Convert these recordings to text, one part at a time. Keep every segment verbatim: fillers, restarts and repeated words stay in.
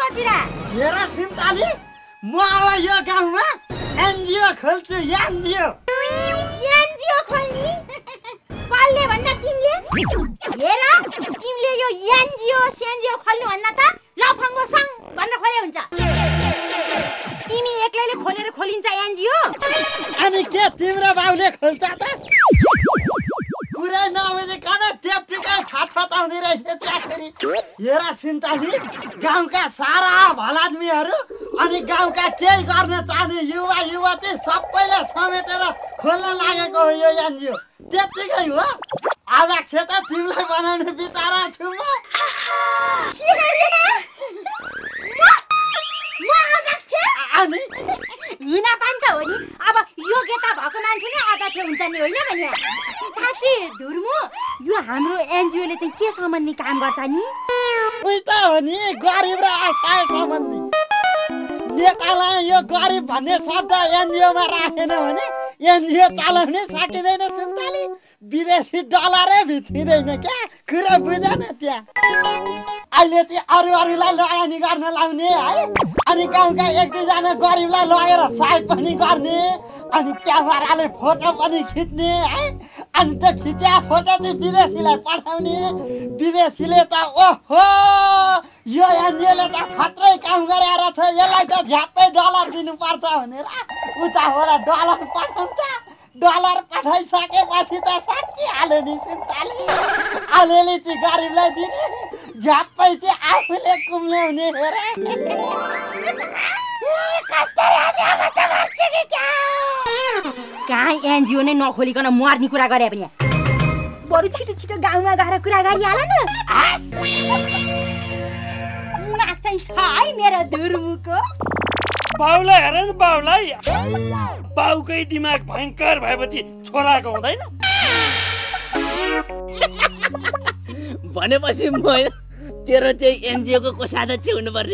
कतिरा हेर सिन्ताली म अब यो गाउँमा एनजिओ खोल्छु एनजिओ एनजिओ खोल्ने कसले भन्दा तिमीले हेर तिमीले यो एनजिओ सेनजिओ खोल्नु भन्दा त लफङ्गो सङ भन्न खोले हुन्छ तिमी एक्लैले खोलेर खोलिन्छ एनजिओ अनि के तिम्रो बाउले खोल्छ त कुरै नबुझिकन त्यत्तिकै फाटफटाउँदै रहेछ च्याखेरी हेर सिन्ताली गाउँका सारा भलादमीहरू अनि गाउँका केही गर्न चाहने युवा युवती सबैले समेटेर खोल्न लागेको हो यो एनजिओ त्यत्तिकै हो अध्यक्ष त तिमीलाई बनाउने विचार छु म अनि हुन पनि त हो नि अब योग्यता भएको मान्छे नै अध्यक्ष हुन्छ नि होइन भने साँच्ची धुर्मु यो हाम्रो एनजिओले चाहिँ के सम्बन्धी काम गर्छ नि उही त हो नि गरिब र असहाय सम्बन्धी नेपालमा यो गरिब भन्ने शब्द एनजिओमा राखेन भने एनजिओ चलाउनै सकिँदैन सुन्ताली विदेशी डलरै भित्रिँदैन क्या कुरा बुझेन त्यहाँ अहिले चाहिँ अरू अरूलाई लगानी गर्न लाउने है अनि गाउँका एक दुईजना गरिबलाई लगेर सहयोग पनि गर्ने अनि क्यामेराले फोटो पनि खिच्ने है अनि त्यो खिच्या फोटो चाहिँ विदेशीलाई पठाउने विदेशीले त ओहो यो एनजिओले त खत्रै काम गरेर छ यसलाई त झ्याप्पै डलर दिनुपर्छ भनेर उताबाट डलर पठाउँछ डलर पठाइसकेपछि त सकिहाल्यो नि सिन्ताली अलिअलि चाहिँ गरिबलाई दिने झ्याप्पै चाहिँ आफूले कुम्ल्याउने हेर कहाँ एनजिओ नै नखोलिकन मर्ने कुरा गरे पनि बरु छिटो छिटो गाउँमा गएर कुरा गरिहाल न दिमाग चाहिँ छ है मेरो धुर्मुको बाउलाई हेर न बाउलाई बाउकै दिमाग भयङ्कर भएपछि छोराको हुँदैन भनेपछि म तेरो चाहिँ एनजिओ को कोषाध्यक्ष हुनुपर्ने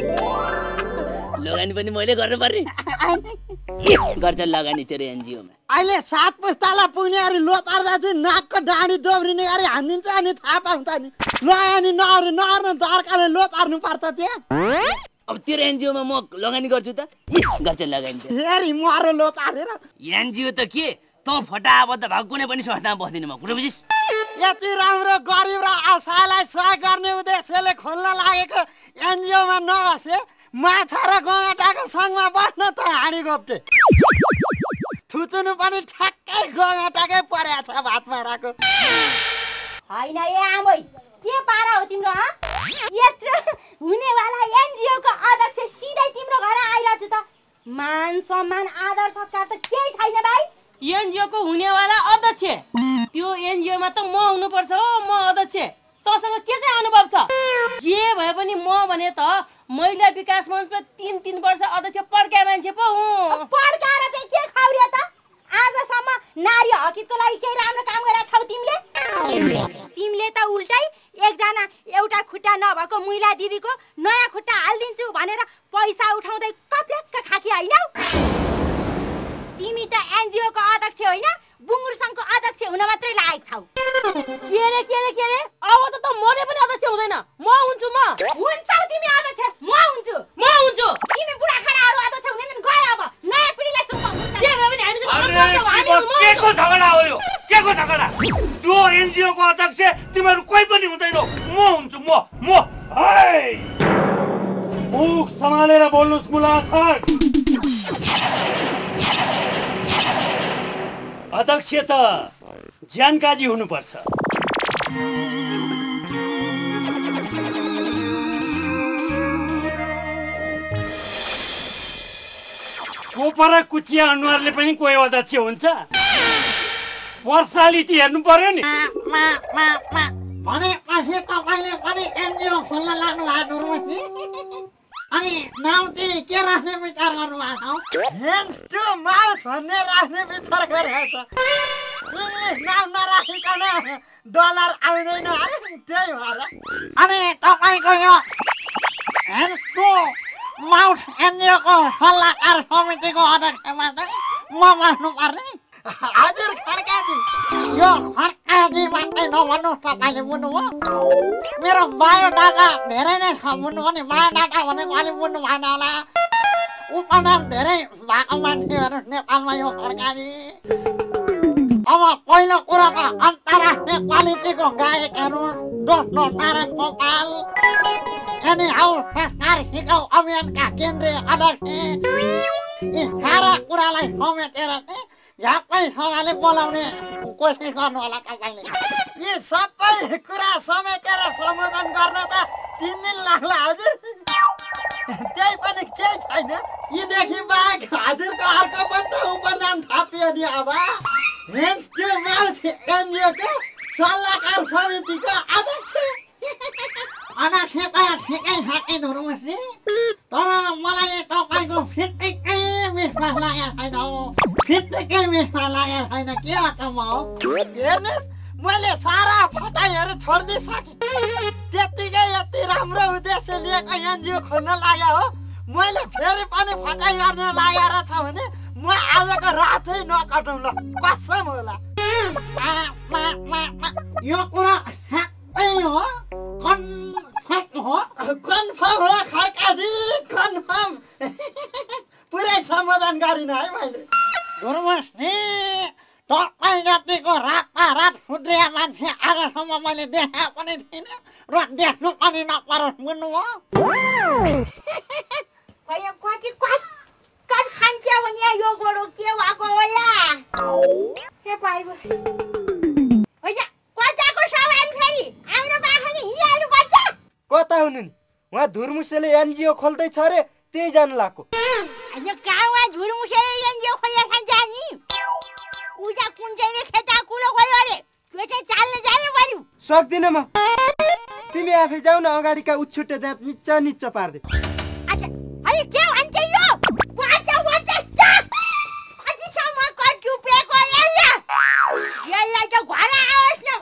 लगानी पनि मैले गर्नुपर्ने गर्छ लगानी तेरो एनजिओमा अहिले सात पुस्ताला पुग्नेहरू लो पार्दा चाहिँ नाकको डाँडी दोब्रिने गरी हानिदिन्छ अनि थाहा पाउँछ नि ल अनि नअर्नु नअर्नु दर्काले लो पार्नु पर्छ त्यहाँ अब तेरो एनजिओमा म लगानी गर्छु त गर्छ लगानी हेरी मरो लो पारेर एनजिओ त के तँ फटाबद्ध भएको कुनै पनि संस्थामा बस्दिनँ म कुरा बुझिस् यति राम्रो गरिब र असहायलाई सहयोग गर्ने उद्देश्यले खोल्न लागेको एनजिओमा नबसे माछा र गङ्गाटाको सङ्घमा बस्न त हाँडी गोप्टे थुचुनु पनि ठ्याक्कै गङ्गाटाकै परेको छ भातमा राको होइन ए आमै के पारा हो तिम्रो यत्रो हुनेवाला एनजिओ को अध्यक्ष सिधै तिम्रो घर आइरहेछ त मान सम्मान आदर सत्कार त केही छैन भाइ एनजिओ को हुनेवाला अध्यक्ष त्यो एनजिओ मा त म हुनुपर्छ हो म अध्यक्ष तसँग के चाहिँ अनुभव छ जे भए पनि म भने त महिला विकास मञ्चमा तीन तीन वर्ष अध्यक्ष पड्का मान्छे पो हुँ पड्काएर चाहिँ के खाउरे त आजसम्म नारी हकितको लागि चाहिँ राम्रो काम गरेका छौ तिमीले तिमीले त उल्टै एकजना एउटा खुट्टा नभएको महिला दिदीको नयाँ खुट्टा हालिदिन्छु भनेर पैसा उठाउँदै कप्लेक्क खाकी हैनौ तिमी त एनजिओ को अध्यक्ष होइन बुङ्गुर सङ्घको अध्यक्ष हुन मात्रै लायक छौ के रे के रे के रे अब त त मले पनि अध्यक्ष हुँदैन म हुन्छु म हुन्छौ तिमी अध्यक्ष म हुन्छु म हुन्छु तिमी बुढाखाडाहरू अध्यक्ष हुँदैन गए अब नयाँ पिढीलाई सोध्नु के भए पनि हामी के को झगडा हो यो के को झगडा त्यो एनजिओ को अध्यक्ष तिमीहरू कोही पनि हुँदैन म हुन्छु म म हाय मुख सम्हालेर बोल्नुस् मुला सर अध्यक्ष त ज्यानकाजी हुनुपर्छ कोपरा कुचिया अनुहारले पनि कोही अध्यक्ष हुन्छ पर्सालिटी हेर्नु पर्यो नि भने पछि तपाईँले पनि एनजिओ खोल्न लाग्नु भएको अनि नाउँ चाहिँ के राख्ने विचार गर्नु भएको हेन्स टु माउथ भन्ने राख्ने विचार गरिरहेको छ इङ्ग्लिस नाम नराखिकन डलर आउँदैन है त्यही भएर अनि तपाईँको यो हेन्स टु माउथ एनजिओको सल्लाहकार समितिको अध्यक्षमा चाहिँ म बस्नु पर्ने हजुर खड्काजी यो खड्काजी मात्रै नभन्नुहोस् तपाईँले बुझ्नुभयो मेरो बायोडाटा धेरै नै छ बुझ्नुभयो नि बायोडाटा भनेको अलिक बुझ्नु भएन होला उपनाम धेरै भएको मान्छे हेर्नुहोस् नेपालमा यो खड्काजी अब पहिलो कुरा त अन्तर्राष्ट्रिय क्वालिटीको गायकहरू दोस्रो नारायण गोपाल अनि हौ संस्कार सिकाउ अभियानका केन्द्रीय अध्यक्ष यी सारा कुरालाई समेटेर चाहिँ झापैसँगले बोलाउने कोसिस गर्नु होला तपाईँले यी सबै कुरा समेटेर सम्बोधन गर्न त तिन दिन लाग्ला हजुर त्यही पनि केही छैन यीदेखि बाहेक हजुरको अर्को पनि त उपनाम थपियो नि अब हेन्स त्यो माथि एनजिओको सल्लाहकार समितिको अध्यक्ष अध्यक्ष त ठिकै सकिदिनुहोस् नि तर मलाई तपाईँको फिट्टिकै विश्वास लागेको छैन हो फिट्टिकै विश्वास लागेको छैन के हो त म हो हेर्नुहोस् मैले सारा फटाइहरू छोडिदिइसकेँ त्यत्तिकै यति राम्रो उद्देश्य लिएको एनजिओ खोल्न लाग्यो हो मैले फेरि पनि फटाइ गर्न लागेर छ भने म आजको रातै नकटाउँ ल कसम होला यो कुरा सबै हो कन्फर्म हो कन्फर्म हो खड्काजी कन्फर्म पुरै सम्बोधन गरिन है मैले हेर्नुहोस् नि तपाईँ जतिको रातमा रात सुध्रिया मान्छे आजसम्म मैले देखाएको पनि थिइनँ र देख्नु पनि नपरोस् बुझ्नुभयो कति कति खान्छ भने यो गोरो के भएको होला के पाइबो हैन कताको सवाल फेरि आउनु बाखा नि हिँडिहाल्नु पर्छ कता हुनु नि उहाँ धुरमुसेले एनजिओ खोल्दै छ रे त्यही जानु लाग्यो अनि कहाँ धुरमुसेले एनजिओ खोलेर खान्छ नि उजा कुन चाहिँ खेता कुलो खोल्यो अरे त्यो चाहिँ चाल्न जाने पर्यो सक्दिन म तिमी आफै जाऊ न अगाडिका उछुटे दाँत निच्चा निच्चा पार्दै अच्छा अनि के भन्छ यो वाचा वाचा कतिसम्म कटु पेको यसलाई यसलाई त घर आओस् न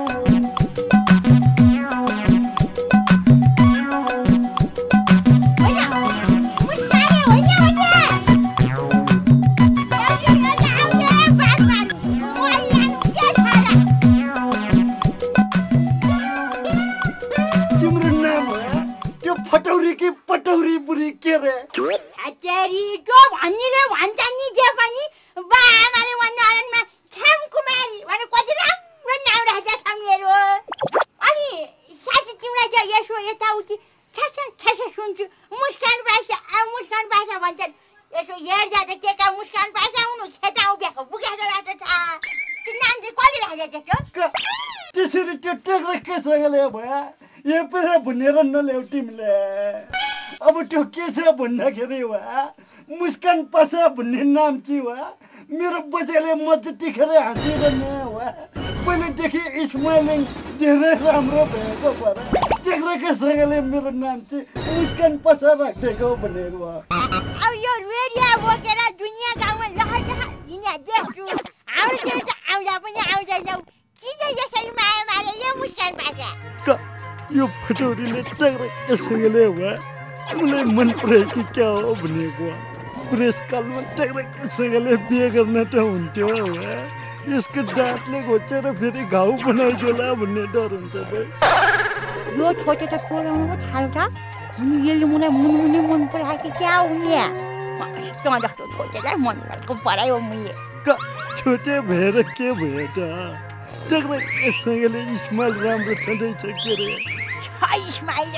फटौरी कि पटौरी बुरी के रे हटेरी जो भन्नीले भन्छ नि जे पनि बा आमाले भन्नारमा छाम कुमारी भने कति राम्रो नाम राख्छ छ मेरो अनि साथी तिमीलाई चाहिँ यसो यताउति छ्यास छ्यास सुन्छु मुस्कान भाषा आ मुस्कान भाषा भन्छन् यसो हेर्दा त के का मुस्कान भाषा हुनु खेता उभ्याएको बुझेको जस्तो छ त्यो नाम चाहिँ कसले राखेको छ त्यसरी त्यो टेक्रे केसँगले भया यो पनि भनेर नल्याउ तिमीले अब त्यो के छ भन्दाखेरि वा मुस्कान पासा भन्ने नाम चाहिँ वा मेरो बच्चाले म त्यतिखेर हाँसिरहने वा पहिलेदेखि स्माइलिङ धेरै राम्रो भएको भएर टेक्रेकेसँगले मेरो नाम चाहिँ मुस्कान पासा राखिदिएको भनेको अब यो रेडियो बोकेर दुनियाँ गाउँमा लहर लहर हिँड्या देख्छु आउँदैन त आउँदा पनि आउँदैन किन यसरी माया मारे यो मुस्कान पासा यो फटौरीले टेक्रेकेसँगले वा मलाई मन पऱ्यो कि क्या हो भनेको पुरस्कारमा टेक्रेकेसँगले बिहे गर्न त हुन्थ्यो वा यसको दाँतले घोचेर फेरि घाउ बनाइदेला भन्ने डर हुन्छ भाइ यो छोटे त पोलाउनु पो थाल्छ अनि यसले मलाई मुनमुनी मन परायो कि क्या हो नि तँ जस्तो छोटेलाई मन परेको परायो मैले छोटे भएर के भयो त टेक्रेकेसँगले स्माइल राम्रो छँदैछ के रे स्माइल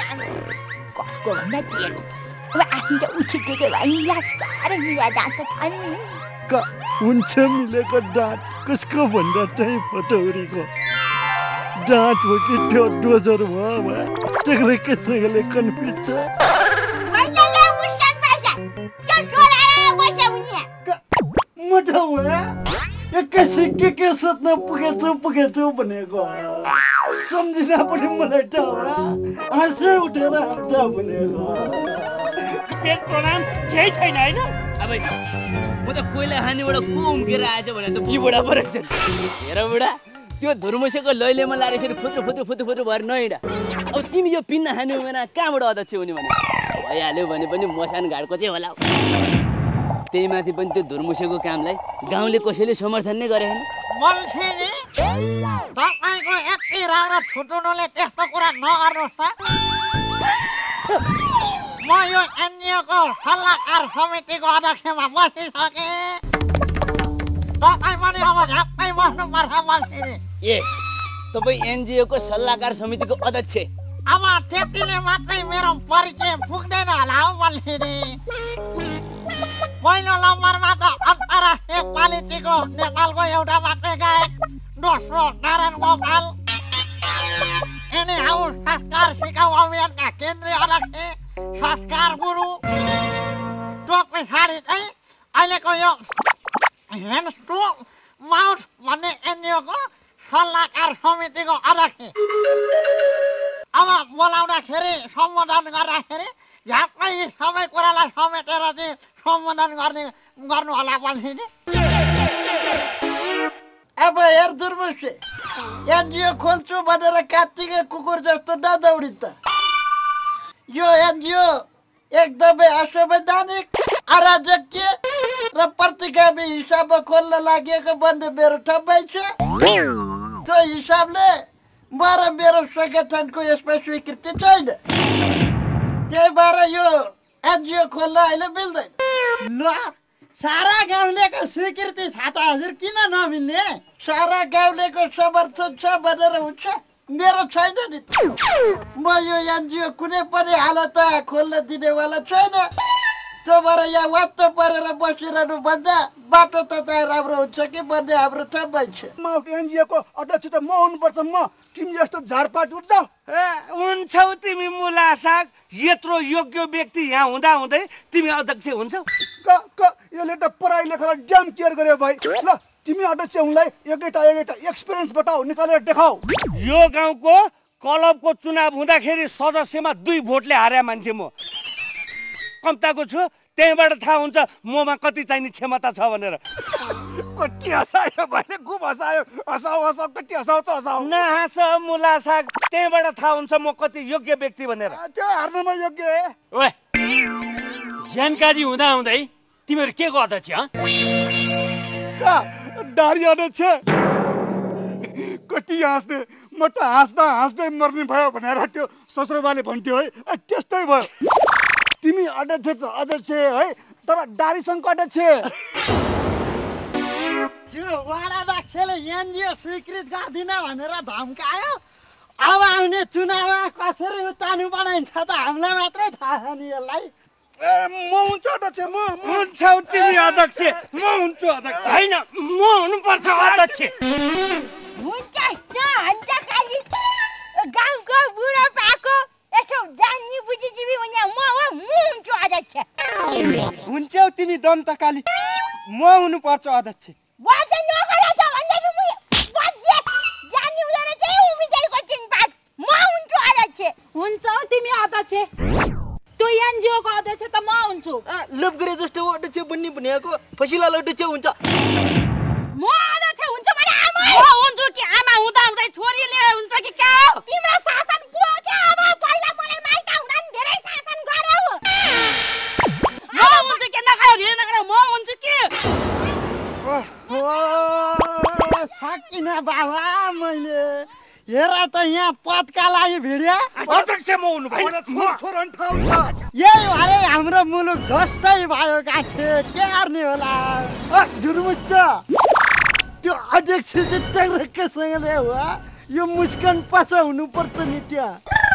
कसको भन्दा तेरो अब आफ्नो त उठिसकेको भए साह्रै मिला जान्छ छ नि हुन्छ मिलेको दाँत कसको भन्दा त्यही फटौरीको दाँत हो कि त्यो डोजर भयो वा टेक्रेकेसँगले कन्फ्युज छ मोटो भयो एक्कासी के के सोध्न पुगेछु पुगेछु भनेको सम्झिँदा पनि मलाई त हाँसै उठेर आउँछ भनेको पेट प्रणाम केही छैन होइन अब म त कोइला खानेबाट को उम्केर आएछ भने त बिबुढा पो रहेछ हेर बुढा त्यो धुर्मुसेको लैलेमा लाएर फेरि फुत्रो फुत्रो फुत्रो फुत्रो भएर नहिँडा अब तिमी यो पिन्न खाने उमेरमा कहाँबाट अध्यक्ष हुने भने भइहाल्यो भने पनि मसान घाटको चाहिँ होला त्यही माथि पनि त्यो धुर्मुसेको कामलाई गाउँले कसैले समर्थन नै गरेन। मल्छिनी तपाईँको यति राम्रो छुटुनुले त्यस्तो कुरा नगर्नुहोस् त। म यो एनजिओको सल्लाहकार समितिको अध्यक्षमा बसिसकेँ। तपाईँ पनि अब झ्याप्पै बस्नुपर्छ मल्छिनी। ए तपाईँ एनजिओको सल्लाहकार समितिको अध्यक्ष? अब त्यतिले मात्रै मेरो परिचय पुग्दैन होला हौ मल्छिनी। पहिलो नम्बरमा त अन्तर्राष्ट्रिय क्वालिटीको नेपालको एउटा मात्रै गायक, दोस्रो नारायण गोपाल, एनी हाउस संस्कार सिकाउ अभियानका केन्द्रीय अध्यक्ष संस्कार गुरु, त्यो पछाडि चाहिँ अहिलेको यो ह्यान्ड्स टु माउथ भन्ने एनजिओको सल्लाहकार समितिको अध्यक्ष। अब बोलाउँदाखेरि सम्बोधन गर्दाखेरि झ्याप्पै सबै कुरालाई समेटेर चाहिँ सम्बोधन गर्ने गर्नु होला मल्छिनी। अब हेर दुर्मुसे, एनजिओ खोल्छु भनेर कात्तिके कुकुर जस्तो नदौडी त। यो एनजिओ एकदमै असंवैधानिक, अराजकीय र प्रतिगामी हिसाबमा खोल्न लागेको भन्ने मेरो ठम्बाइ छ। त्यो हिसाबले म र मेरो सङ्गठनको यसमा स्वीकृति छैन। त्यही भएर यो एनजिओ खोल्न अहिले मिल्दैन। ल सारा गाउँलेको स्वीकृति छ त हजुर, किन नमिल्ने? सारा गाउँलेको समर्थन छ भनेर हुन्छ, मेरो छैन नि। म यो एनजिओ कुनै पनि हालतमा खोल्न दिनेवाला छैन। त्यो भएर यहाँ वात्त परेर बसिरहनु भन्दा बाटो त चाहिँ राम्रो हुन्छ कि भन्ने हाम्रो ठम्बाइ छ। म एनजिओको अध्यक्ष त म हुनुपर्छ, म तिमी जस्तो झारपात उठ्छ? ए हुन्छौ तिमी मुला साग। यत्रो योग्य व्यक्ति यहाँ हुँदा हुँदै तिमी अध्यक्ष हुन्छौ? क क यसले त पढाइ लेखालाई ड्याम केयर गर्यो भाइ। ल तिमी अध्यक्ष हुनलाई एकैटा एकैटा एक्सपिरियन्स बताऊ, निकालेर देखाऊ। यो गाउँको क्लबको चुनाव हुँदाखेरि सदस्यमा दुई भोटले हारे मान्छे म कम्ताको छु। त्यहीबाट थाहा हुन्छ ममा कति चाहिने क्षमता छ भनेर। कति हँसायो भाइले, खुब हँसायो। हँसाउ हँसाउ, कति हँसाउँछ हँसाउ। नहाँस मुला साग, त्यहीबाट थाहा हुन्छ म कति योग्य व्यक्ति भनेर। त्यो हार्नमा योग्य। ओए जानकारी हुँदा हुँदै तिमीहरू के को अध्यक्ष? डारी अध्यक्ष कति हाँस्ने, म त हाँस्दा हाँस्दै मर्ने भयो भनेर त्यो ससुराबाले भन्थ्यो है, त्यस्तै भयो। तिमी अध्यक्ष अध्यक्ष है, तर डारीसँगको अध्यक्ष। त्यो वडाध्यक्षले एनजिओ स्वीकृत गर्दिन भनेर धम्कायो। अब आउने चुनावमा कसरी उतार्नु बनाइन्छ त हामीलाई मात्रै थाहा छ नि यसलाई। ए म हुन्छु अध्यक्ष, म हुन्छौ तिमी अध्यक्ष, म हुन्छु अध्यक्ष। होइन, म हुनुपर्छ अध्यक्ष। हुन्छ हुन्छ खालि गाउँको बुढो पाको यसो जान्ने बुझिजीवी हुने म हो, म हुन्छु अध्यक्ष। हुन्छौ तिमी दन्तकाली, म हुनुपर्छ अध्यक्ष। बजे नगर त भन्दै म बजे जान्ने हुँदैन चाहिँ उम्रिदैको चिनपात, म हुन्छु अध्यक्ष। हुन्छौ तिमी अध्यक्ष, त्यो एनजिओको अध्यक्ष त म हुन्छु। लप गरे जस्तो अध्यक्ष बन्ने भनेको फसिला अध्यक्ष हुन्छ। म अध्यक्ष हुन्छु भने आमा म हुन्छु कि आमा हुँदा हुँदै छोरीले हुन्छ कि क्या हो? तिम्रो शासन पुग्यो अब, पहिला मलाई माइत हुँदा नि धेरै शासन गर्यौ। म हुन्छु के नखायो रे नखायो, म हुन्छु के। ओहो सकिन बाबा, मैले हेर त यहाँ पदका लागि भिड्या। अध्यक्ष म हुनु भएन, छोरो नि ठाउँ छ। यही भरे हाम्रो मुलुक ध्वस्तै भयो गाँठे, के गर्ने होला? जुर्मुच्छ त्यो अध्यक्ष चाहिँ टक्कसँगले हो, यो मुस्कान पासा हुनुपर्छ नि त्यहाँ।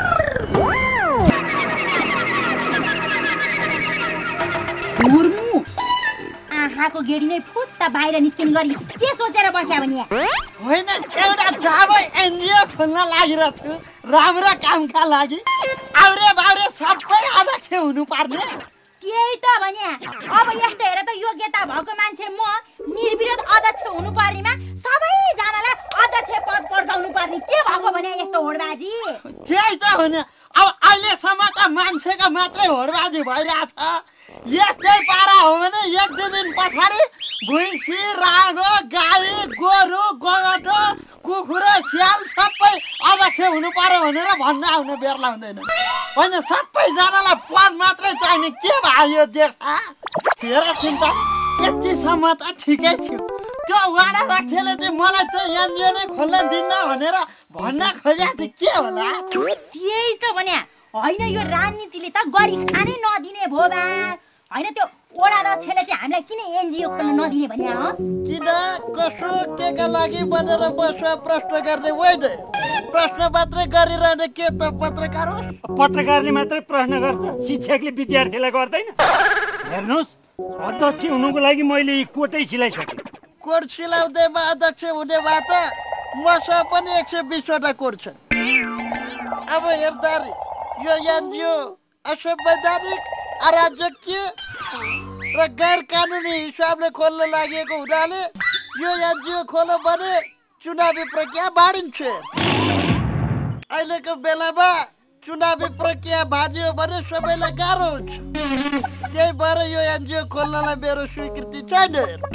मुर्मु आँखाको गेडी नै फुत्ता बाहिर निस्किने गरी के सोचेर बस्या भने? होइन, एउटा जाबै एनजिओ खोल्न लागिरहेको छु राम्रो कामका लागि। आउरे बाउरे सबै अध्यक्ष हुनुपर्ने। त्यही त भने अब यस्तो हेर त योग्यता भएको मान्छे म निर्विरोध अध्यक्ष हुनु पर्नेमा सबैजनालाई अध्यक्ष पद पर्खाउनु पर्ने के भएको भने यस्तो होडबाजी? त्यही त हो नि, अब अहिलेसम्म त मान्छेको मात्रै होडबाजी भइरहेछ। यस्तै पारा हो भने एक दुई दिन पछाडि भुइँसी, रागो, गाई, गोरु, गोगटो, कुखुरो, स्याल सबै अध्यक्ष हुनु पर्यो भनेर भन्न आउने बेर लाउँदैन। होइन सबैजनालाई पद मात्रै चाहिने के भयो यो देश हेर चिन्ता यतिसम्म त ठिकै थियो त्यो वडा अध्यक्षले चाहिँ मलाई त्यो एनजिओ नै खोल्न दिन्न भनेर भन्न खोजेको चाहिँ के होला त्यही त भन्या होइन यो राजनीतिले त गरी खानै नदिने भो बा होइन त्यो वडा अध्यक्षले चाहिँ हामीलाई किन एनजिओ खोल्न नदिने भन्या हो किन कसो के का लागि बनेर बस्यो प्रश्न गर्ने होइन प्रश्न मात्रै गरिरहने के त पत्रकार हो पत्रकारले मात्रै प्रश्न गर्छ शिक्षकले विद्यार्थीलाई गर्दैन हेर्नुहोस् अध्यक्ष हुनुको लागि मैले यी कोटै सिलाइसकेँ कोट सिलाउँदैमा अध्यक्ष हुने भए त मसँग पनि एक सय बिसवटा कोट छ अब हेर्दाखेरि यो एनजिओ असंवैधानिक अराजकीय र गैर कानुनी हिसाबले खोल्न लागेको हुनाले यो एनजिओ खोल्यो भने चुनावी प्रक्रिया बाँडिन्छ अहिलेको बेलामा चुनावी प्रक्रिया बाँडियो भने सबैलाई गाह्रो हुन्छ त्यही भएर यो एनजिओ खोल्नलाई मेरो स्वीकृति छैन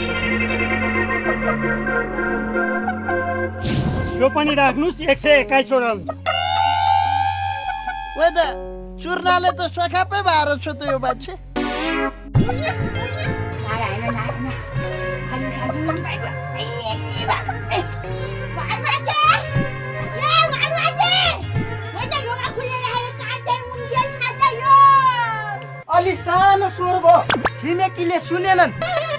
यो पनि राख्नुहोस् एक सय एक्काइसवटा हुन्छ होइन चुर्नाले त सखापै भएर छ त यो मान्छे अलि सानो स्वर भयो छिमेकीले सुनेनन्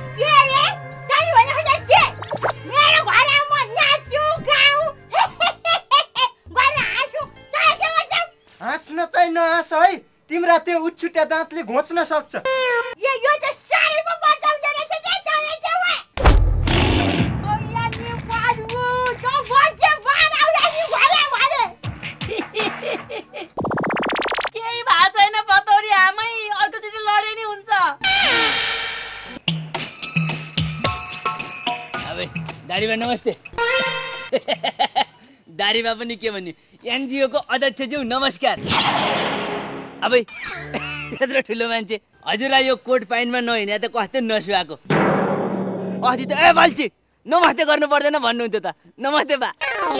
हाँस्न चाहिँ नहाँस है तिम्रा त्यो उछुट्या दाँतले घोच्न सक्छ केही भएको छैन पतौरी आमै अर्कोचोटि लडे नि हुन्छ अब दारीबा नमस्ते दारीबा पनि के भन्ने एनजिओ को अध्यक्ष ज्यू नमस्कार अब यत्रो ठुलो मान्छे हजुरलाई यो कोट पाइनमा नहिँडे त कस्तो नसुवाको अस्ति त ए बाल्ची नमस्ते गर्नु पर्दैन भन्नुहुन्थ्यो त नमस्ते बा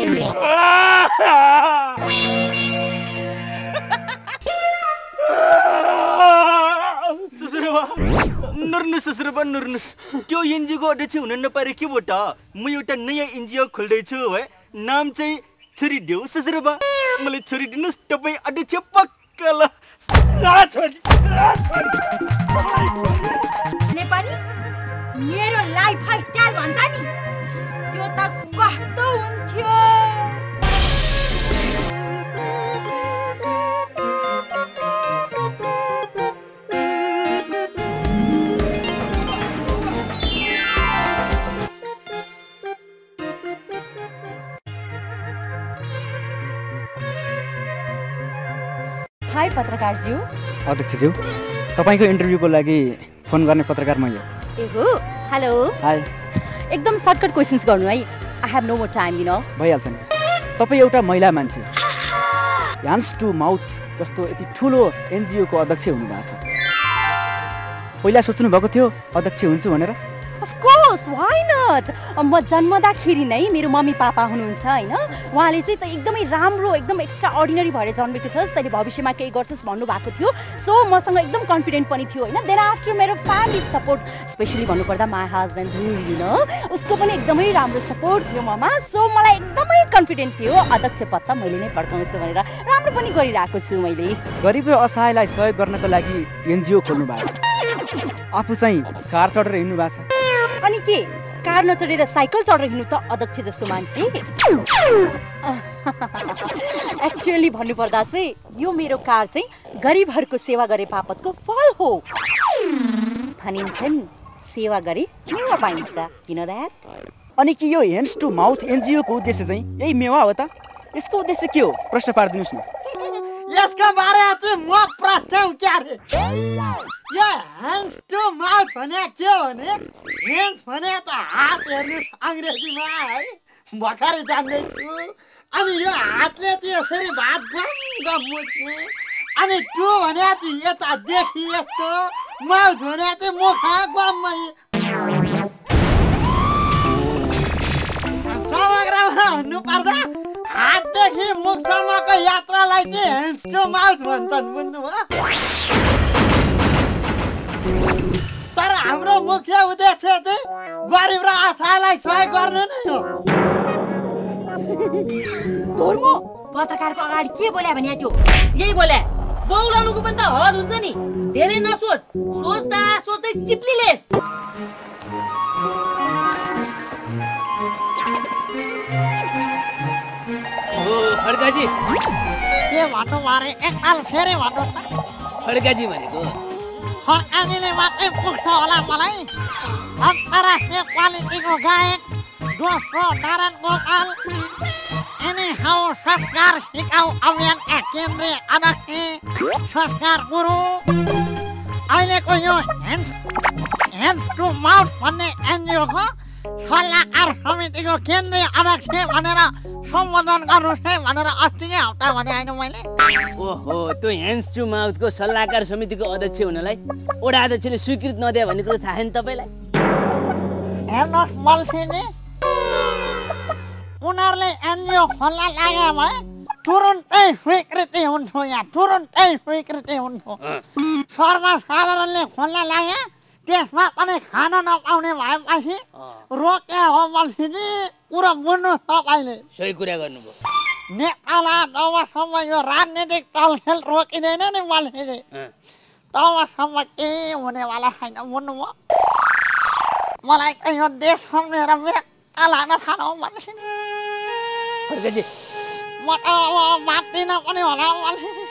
सुसुरुबा नुर्नुस सुसुरुबा नुर्नुस त्यो एनजिओको अध्यक्ष हुन नपारे के बोट म एउटा नयाँ एनजिओ खोल्दैछु है नाम चाहिँ छोरी देऊ सुसुरुबा मलाई छोरी दिनुहोस् तपाईँ अध्यक्ष पक्का ल नेपाली मेरो लाइफ स्टाइल भन्छ नि त्यो त कस्तो हुन्थ्यो हाई पत्रकारज्यू अध्यक्षज्यू तपाईँको इन्टरभ्यूको लागि फोन गर्ने पत्रकार म यो ए हो हेलो हाई एकदम सर्टकट क्वेसन्स गर्नु है I have no more time you know भइहाल्छ नि तपाईँ एउटा महिला मान्छे ह्यान्ड्स टु माउथ जस्तो यति ठुलो एनजिओको अध्यक्ष हुनुभएको छ पहिला सोच्नु भएको थियो अध्यक्ष हुन्छु भनेर अफ कोर्स व्हाई नट म जन्मदाखेरि नै मेरो मम्मी पापा हुनुहुन्छ हैन उहाँले चाहिँ त एकदमै राम्रो एकदम एक्स्ट्रा अर्डिनरी भएर जन्मेको छस् तैले भविष्यमा केही गर्छस् भन्नु भएको थियो सो मसँग एकदम कन्फिडेन्ट पनि थियो हैन देन आफ्टर मेरो फ्यामिली सपोर्ट स्पेशली भन्नुपर्दा माई हस्बेन्ड यु नो उसको पनि एकदमै राम्रो सपोर्ट थियो ममा सो मलाई एकदमै कन्फिडेन्ट थियो अध्यक्ष पद त मैले नै पड्काउँछु भनेर राम्रो पनि गरिरहेको छु मैले गरिब र असहायलाई सहयोग गर्नको लागि एनजिओ खोल्नु भएको आफू चाहिँ कार चढेर हिँड्नु भएको छ अनि के कार नचढेर साइकल चढेर हिँड्नु त अध्यक्ष जस्तो मान्छे एक्चुअली भन्नुपर्दा चाहिँ यो मेरो कार चाहिँ गरिबहरूको सेवा गरे बापतको फल हो भनिन्छन् सेवा गरे मेवा पाइन्छ यु नो दैट अनि कि यो ह्यान्ड्स टु माउथ एनजिओ को उद्देश्य चाहिँ यही मेवा हो त यसको उद्देश्य के हो प्रश्न पारिदिनुस् न यसको बारेमा चाहिँ म प्रश्न क्या रे यो ह्यान्ड्स टु माउथ भने के हो भने ह्यान्ड्स भने त हात हेर्नुहोस् अङ्ग्रेजीमा है भर्खरै जान्दैछु अनि यो हातले चाहिँ यसरी भात गम गम मुट्ने अनि टु भने चाहिँ यता देखि यस्तो माउथ भने चाहिँ मुखा गम्मै समग्रमा भन्नु पर्दा हातदेखि मुखसम्मको यात्रालाई चाहिँ ह्यान्ड्स टु माउथ भन्छन्, बुझ्नुभयो? तर हाम्रो मुख्य उद्देश्य चाहिँ गरिब र असहायलाई सहयोग गर्नु नै हो। धर्म पत्रकारको अगाडि के बोल्या भने त्यो यही बोले बौलाउनुको पनि त हद हुन्छ नि। धेरै नसोच, सोच्दा सोच्दै चिप्लिलेस। हो खड्काजी, के भन्नु बारे एकताल फेरि भन्नुहोस् त। खड्काजी भनेको खड्काजीले मात्रै पुग्छ होला मलाई। अन्तर्राष्ट्रिय क्वालिटीको गायक दोस्रो नारायण गोपाल, एनी हाउ संस्कार सिकाउ अभियानका केन्द्रीय अध्यक्ष संस्कार गुरु, अहिलेको यो ह्यान्ड्स ह्यान्ड्स टु माउथ भन्ने एनजिओको सल्लाहकार समितिको केन्द्रीय अध्यक्ष भनेर सम्बोधन गर्नुहोस् है भनेर अस्तिकै हप्ता भने होइन मैले। ओहो, त्यो ह्यान्ड्स टु माउथको सल्लाहकार समितिको अध्यक्ष हुनलाई वडा अध्यक्षले स्वीकृत नदिए भन्ने कुरो थाहा छैन तपाईँलाई? हेर्नुहोस् मल्सीजी, उनीहरूले एनजिओ खोल्न लागे भए तुरुन्तै स्वीकृति हुन्छ, यहाँ तुरुन्तै स्वीकृति हुन्छ। सर्वसाधारणले खोल्न लागे त्यसमा पनि खान नपाउने भएपछि रोक्या हो मल्सीजी। कुरा बुझ्नुहोस् तपाईँले। सही कुरा गर्नुभयो। नेपालमा जबसम्म यो राजनीतिक चलखेल रोकिँदैन नि मल्सीजी, तबसम्म केही हुनेवाला छैन, बुझ्नुभयो? मलाई त यो देश सम्झेर मेरो लाग्न थाल्यो मल्सीजी। खड्काजी, म त अब बाँच्दिनँ पनि होला मल्सीजी।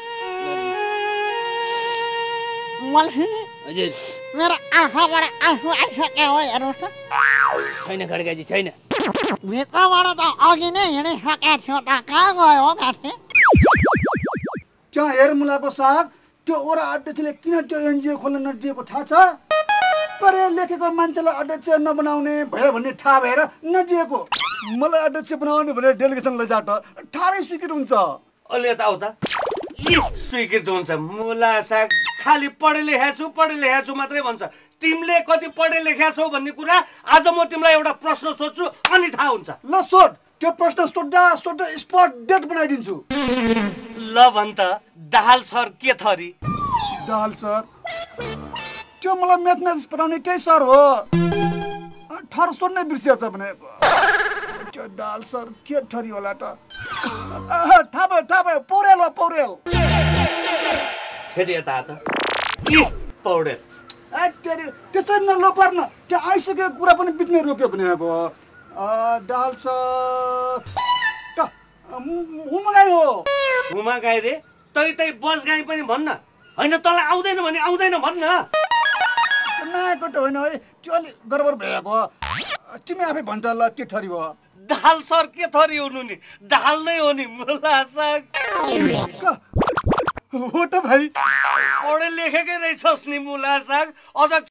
मल्सीजी, हजुर मेरो आँखाबाट आँसु आइसक्यो हो, हेर्नुहोस् त। छैन खड्काजी, छैन। भित्रबाट त अघि नै हिँडिसकेको थियो त, कहाँ गयो हो गाँठे? त्यहाँ हेर मुलाको साग, त्यो ओरा अध्यक्षले किन त्यो एनजिओ खोल्न नदिएको थाहा छ? परे लेखेको मान्छेलाई अध्यक्ष नबनाउने भयो भन्ने थाहा भएर नदिएको। मलाई अध्यक्ष बनाउने भनेर डेलिगेसन लैजाट ठारै स्वीकृत हुन्छ। अलि यता आऊ त। यी स्वीकृत हुन्छ? मुला साग खालि पढे लेखेको छु पढे लेखेको छु मात्रै भन्छ। तिमीले कति पढे लेखेको छौ भन्ने कुरा आज म तिमीलाई एउटा प्रश्न सोध्छु अनि थाहा हुन्छ। ल सोध, त्यो प्रश्न सोध्दा सोध्दा स्पट डेट बनाइदिन्छु। ल भन् त, दाहाल सर के थरी? दाहाल सर त्यो मलाई म्याथमेटिक्स पढाउने त्यही सर हो। ठर सोध्नै बिर्सिएछ भने त्यो दाहाल सर के थरी होला त? थाहा भयो थाहा भयो, पौडेल हो पौडेल। फेरि यता त के पौडेल? त्यसै नलोपर्न, त्यहाँ आइसकेको कुरा पनि बित्नै रोक्यो भने अब दाहाल सर हुमा गाई हो। हुमा गाई रे? तै तै बस गाई पनि भन्न। होइन तँलाई आउँदैन भने आउँदैन भन्न। नआएको त होइन है, त्यो अलिक गडबड भएको। तिमी आफै भन्छ ल के थरी भयो? दाहाल सर के थरी हुनु नि? दाहाल नै हो नि मुला साग। हो त भाइ, पढे लेखेकै रहेछस् नि मुला साग। अझ